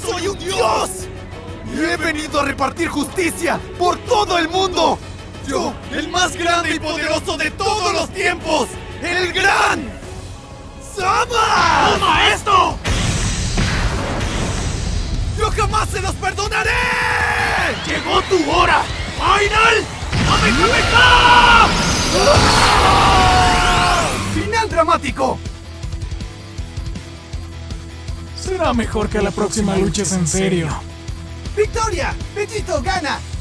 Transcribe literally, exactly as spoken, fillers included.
¡Soy un dios! Y he venido a repartir justicia por todo el mundo. Yo, el más grande y poderoso de todos los tiempos, el gran Sama. ¡Toma esto! ¡Yo jamás se los perdonaré! ¡Llegó tu hora! ¡Final! ¡Kamehameha! ¡Final dramático! Será mejor que la próxima luches en serio. ¡Victoria! ¡Vegito gana!